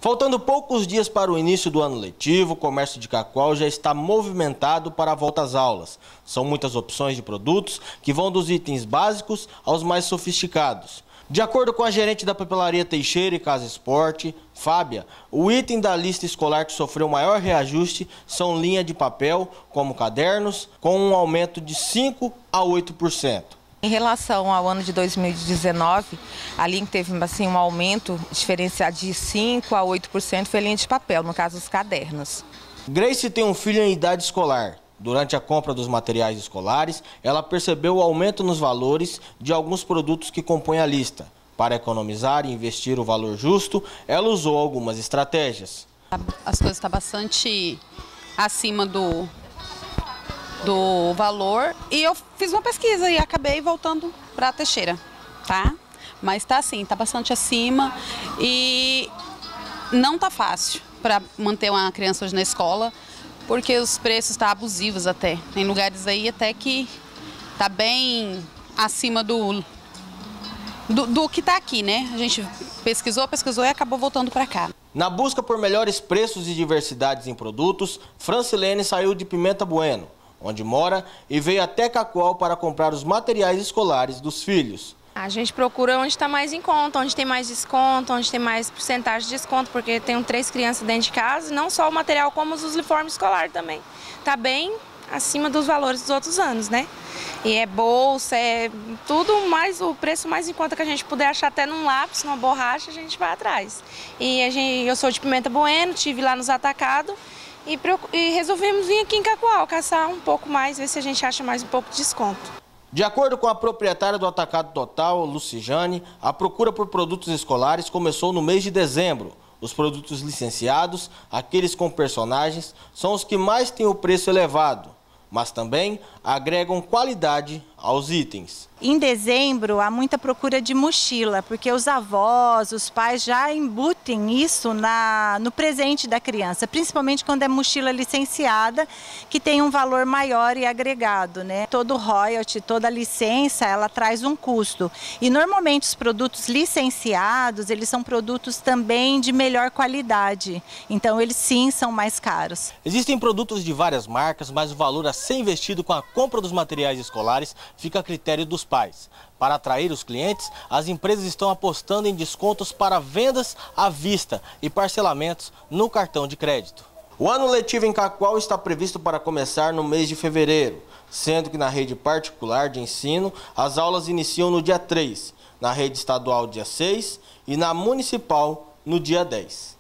Faltando poucos dias para o início do ano letivo, o comércio de Cacoal já está movimentado para a volta às aulas. São muitas opções de produtos que vão dos itens básicos aos mais sofisticados. De acordo com a gerente da papelaria Teixeira e Casa Esporte, Fábia, o item da lista escolar que sofreu maior reajuste são linha de papel, como cadernos, com um aumento de 5% a 8%. Em relação ao ano de 2019, a linha que teve assim, um aumento diferenciado de 5% a 8% foi a linha de papel, no caso os cadernos. Grace tem um filho em idade escolar. Durante a compra dos materiais escolares, ela percebeu o aumento nos valores de alguns produtos que compõem a lista. Para economizar e investir o valor justo, ela usou algumas estratégias. As coisas estão bastante acima do valor e eu fiz uma pesquisa e acabei voltando para a Teixeira, tá? Mas tá assim, tá bastante acima e não tá fácil para manter uma criança hoje na escola, porque os preços estão abusivos até. Tem lugares aí até que tá bem acima do que tá aqui, né? A gente pesquisou e acabou voltando para cá. Na busca por melhores preços e diversidades em produtos, Francilene saiu de Pimenta Bueno, onde mora, e veio até Cacoal para comprar os materiais escolares dos filhos. A gente procura onde está mais em conta, onde tem mais desconto, onde tem mais porcentagem de desconto, porque tenho 3 crianças dentro de casa, e não só o material, como os uniformes escolares também. Está bem acima dos valores dos outros anos, né? E é bolsa, é tudo mais, o preço mais em conta que a gente puder achar, até num lápis, numa borracha, a gente vai atrás. E eu sou de Pimenta Bueno, estive lá nos atacados, e resolvemos vir aqui em Cacoal, caçar um pouco mais, ver se a gente acha mais um pouco de desconto. De acordo com a proprietária do Atacado Total, Lucijane, a procura por produtos escolares começou no mês de dezembro. Os produtos licenciados, aqueles com personagens, são os que mais têm o preço elevado, mas também agregam qualidade aos itens. Em dezembro, há muita procura de mochila, porque os avós, os pais já embutem isso no presente da criança, principalmente quando é mochila licenciada, que tem um valor maior e agregado, né? Todo royalty, toda licença, ela traz um custo. E normalmente os produtos licenciados, eles são produtos também de melhor qualidade, então eles sim são mais caros. Existem produtos de várias marcas, mas o valor a ser investido com a compra dos materiais escolares fica a critério dos pais. Para atrair os clientes, as empresas estão apostando em descontos para vendas à vista e parcelamentos no cartão de crédito. O ano letivo em Cacoal está previsto para começar no mês de fevereiro, sendo que na rede particular de ensino as aulas iniciam no dia 3, na rede estadual dia 6 e na municipal no dia 10.